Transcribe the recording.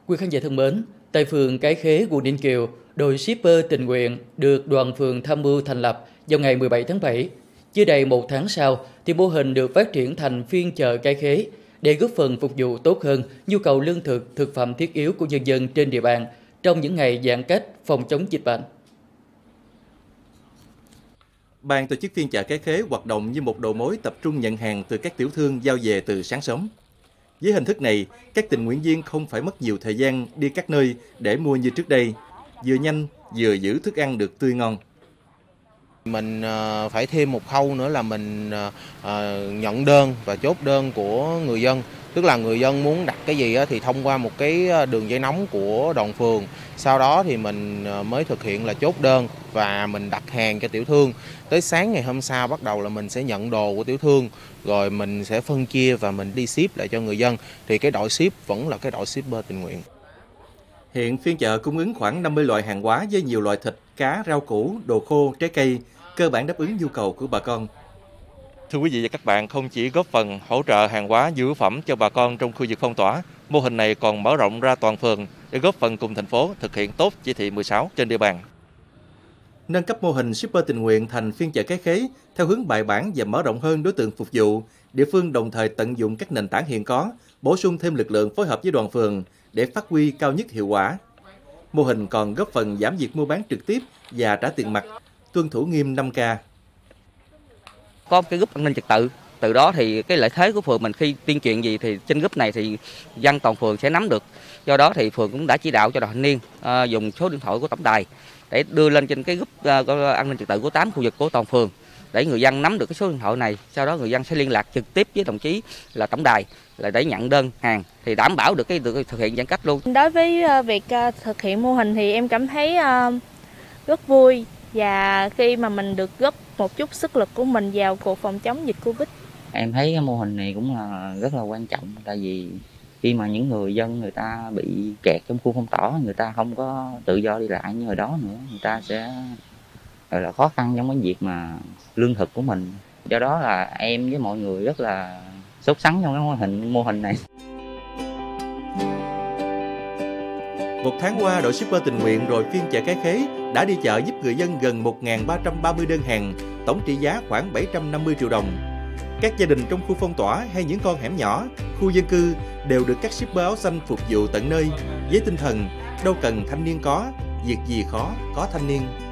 Quý khán giả thân mến, tại phường Cái Khế, quận Ninh Kiều, đội shipper tình nguyện được đoàn phường tham mưu thành lập vào ngày 17 tháng 7. Chưa đầy một tháng sau, thì mô hình được phát triển thành phiên chợ Cái Khế để góp phần phục vụ tốt hơn nhu cầu lương thực, thực phẩm thiết yếu của nhân dân trên địa bàn trong những ngày giãn cách phòng chống dịch bệnh. Ban tổ chức phiên chợ Cái Khế hoạt động như một đầu mối tập trung nhận hàng từ các tiểu thương giao về từ sáng sớm. Với hình thức này, các tình nguyện viên không phải mất nhiều thời gian đi các nơi để mua như trước đây, vừa nhanh vừa giữ thức ăn được tươi ngon. Mình phải thêm một khâu nữa là mình nhận đơn và chốt đơn của người dân. Tức là người dân muốn đặt cái gì thì thông qua một cái đường dây nóng của đoàn phường. Sau đó thì mình mới thực hiện là chốt đơn và mình đặt hàng cho tiểu thương. Tới sáng ngày hôm sau bắt đầu là mình sẽ nhận đồ của tiểu thương, rồi mình sẽ phân chia và mình đi ship lại cho người dân. Thì cái đội ship vẫn là cái đội shipper tình nguyện. Hiện phiên chợ cung ứng khoảng 50 loại hàng hóa với nhiều loại thịt, cá, rau củ, đồ khô, trái cây, cơ bản đáp ứng nhu cầu của bà con. Thưa quý vị và các bạn, không chỉ góp phần hỗ trợ hàng hóa nhu yếu phẩm cho bà con trong khu vực phong tỏa, mô hình này còn mở rộng ra toàn phường để góp phần cùng thành phố thực hiện tốt chỉ thị 16 trên địa bàn. Nâng cấp mô hình shipper tình nguyện thành phiên chợ Cái Khế theo hướng bài bản và mở rộng hơn đối tượng phục vụ, địa phương đồng thời tận dụng các nền tảng hiện có, bổ sung thêm lực lượng phối hợp với đoàn phường để phát huy cao nhất hiệu quả. Mô hình còn góp phần giảm việc mua bán trực tiếp và trả tiền mặt, tuân thủ nghiêm 5K. Có cái group an ninh trật tự, từ đó thì cái lợi thế của phường mình khi tuyên truyền gì thì trên group này thì dân toàn phường sẽ nắm được. Do đó thì phường cũng đã chỉ đạo cho đoàn thanh niên dùng số điện thoại của tổng đài để đưa lên trên cái group an ninh trật tự của 8 khu vực của toàn phường để người dân nắm được cái số điện thoại này. Sau đó người dân sẽ liên lạc trực tiếp với đồng chí là tổng đài là để nhận đơn hàng thì đảm bảo được được thực hiện giãn cách luôn. Đối với việc thực hiện mô hình thì em cảm thấy rất vui, và khi mà mình được góp một chút sức lực của mình vào cuộc phòng chống dịch Covid. Em thấy cái mô hình này cũng là rất là quan trọng, tại vì khi mà những người dân người ta bị kẹt trong khu phong tỏa, người ta không có tự do đi lại như hồi đó nữa, người ta sẽ gọi là khó khăn trong cái việc mà lương thực của mình. Do đó là em với mọi người rất là sốt sắng trong cái mô hình này. Một tháng qua, đội shipper tình nguyện rồi phiên chợ Cái Khế đã đi chợ giúp người dân gần 1.330 đơn hàng, tổng trị giá khoảng 750 triệu đồng. Các gia đình trong khu phong tỏa hay những con hẻm nhỏ, khu dân cư đều được các shipper áo xanh phục vụ tận nơi với tinh thần đâu cần thanh niên có, việc gì khó có thanh niên.